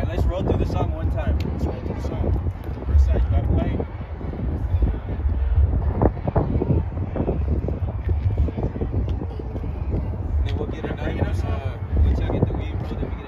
let's roll through the song one time. Let's roll through the song. First side, you gotta play. Then we'll get another one. Once I get the weed rolled, then we